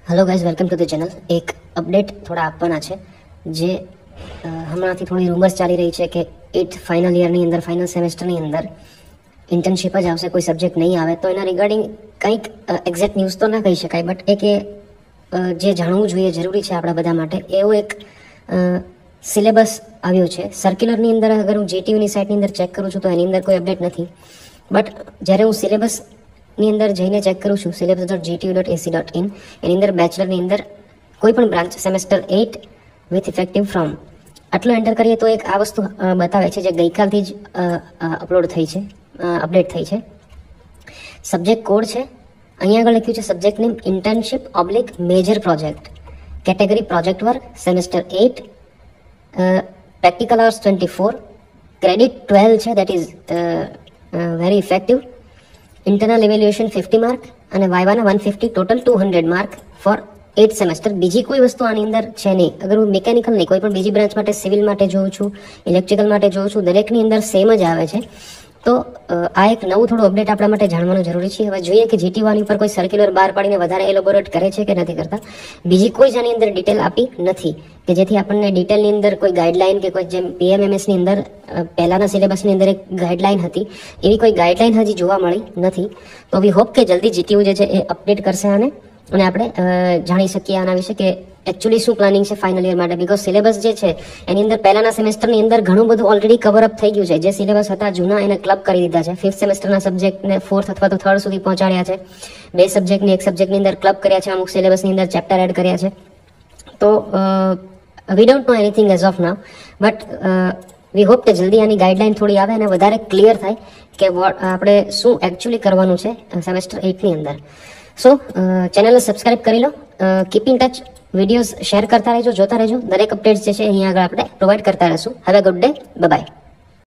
Hello guys, welcome to the channel. एक update थोड़ा આપવાના છે જે હમણાંથી થોડી રૂમર્સ ચાલી રહી છે કે 8th ફાઇનલ યરની અંદર ફાઇનલ સેમેસ્ટરની અંદર ઇન્ટર્નશિપ જ આવશે, કોઈ સબ્જેક્ટ નહીં આવે। તો એના રિગાર્ડિંગ કંઈક એક્ઝેક્ટ ન્યૂઝ તો ના કહી શકાય, બટ એક જે જાણવું જોઈએ જરૂરી છે આપણા બધા માટે, એવો એક સિલેબસ આવ્યો છે સર્ક્યુલરની અંદર। અગર હું જીટીયુની સાઇટની અંદર ચેક કરું છું તો એની અંદર કોઈ અપડેટ નથી, બટ જ્યારે હું સિલેબસની અંદર જઈને ચેક કરું છું syllabus.gtu.ac.in, એની અંદર બેચલરની અંદર કોઈ પણ branch semester 8 with effective from આટલું એન્ટર કરીએ તો એક આ વસ્તુ બતાવે છે જે ગઈકાલથી જ અપડેટ થઈ છે। સબ્જેક્ટ કોડ છે, અહીંયા આગળ લખ્યું છે subject name internship oblique major project, category project work, semester 8, practical hours 24, credit 12 છે, that is very effective, internal evaluation 50 mark અને વાયવાના 150, ટોટલ 200 માર્ક ફોર 8 સેમેસ્ટર। બીજી કોઈ વસ્તુ આની અંદર છે નહીં। અગર હું મિકેનિકલ નહીં, કોઈ પણ બીજી બ્રાન્ચ માટે, સિવિલ માટે જોઉં છું, ઇલેક્ટ્રિકલ માટે જોઉં છું, દરેકની અંદર સેમ જ આવે છે। તો આ એક નવું થોડું અપડેટ આપણા માટે જાણવાનું જરૂરી છે। હવે જોઈએ કે જીટીયુની ઉપર કોઈ સર્ક્યુલર બહાર પાડીને વધારે એલોબોરેટ કરે છે કે નથી કરતા। બીજી કોઈ જ આની અંદર ડિટેલ આપી નથી કે જેથી આપણને ડિટેલની અંદર કોઈ ગાઈડલાઇન કે કોઈ જેમ પીએમએમએસની અંદર પહેલાના સિલેબસની અંદર એક ગાઈડલાઇન હતી, એવી કોઈ ગાઈડલાઇન હજી જોવા મળી નથી। તો વી હોપ કે જલ્દી જીટીયુ જે છે એ અપડેટ કરશે અને આપણે જાણી શકીએ આના વિશે કે એકચ્યુઅલી શું પ્લાનિંગ છે ફાઇનલ યર માટે। બીકોઝ સિલેબસ જે છે એની અંદર પહેલાના સેમેસ્ટરની અંદર ઘણું બધું ઓલરેડી કવર અપ થઈ ગયું છે। જે સિલેબસ હતા જૂના એને ક્લબ કરી દીધા છે। 5th સેમેસ્ટરના સબ્જેક્ટને 4th અથવા તો 3rd સુધી પહોંચાડ્યા છે। 2 સબ્જેક્ટને એક સબ્જેક્ટની અંદર ક્લબ કર્યા છે, અમુક સિલેબસની અંદર ચેપ્ટર એડ કર્યા છે। તો we don't know anything as of now, but we hope કે જલ્દી આની ગાઈડલાઇન થોડી આવે અને વધારે ક્લિયર થાય કે આપણે શું એકચ્યુઅલી કરવાનું છે સેમેસ્ટર 8ની અંદર। સો ચેનલને સબસ્ક્રાઇબ કરી લો, keep in touch, videos share કરતા રહેજો, જોતા રહેજો। દરેક અપડેટ્સ જે છે અહીંયા આગળ આપણે પ્રોવાઈડ કરતા રહીશું। Have a good day, bye by.